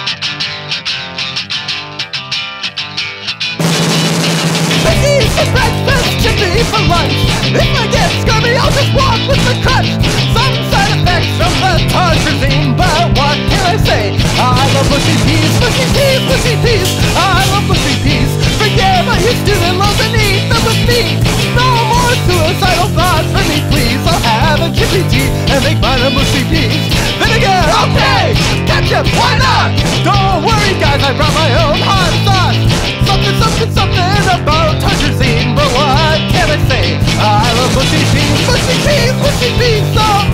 Cookies for breakfast, chippy for lunch. If I get scurvy, I'll just walk with the crutch. Some side effects from the tartrazine, but what can I say? I love mushy peas, mushy peas, mushy peas. I love mushy peas. Forget my student loans and eat them with me. No more suicidal thoughts for me, please. I'll have a chippy tea and make mine a mushy peas. Vinegar, okay. Ketchup, why not? Don't worry, guys, I brought my own hot sauce. Something about tartrazine, but what can I say? I love mushy peas, mushy peas, mushy peas. So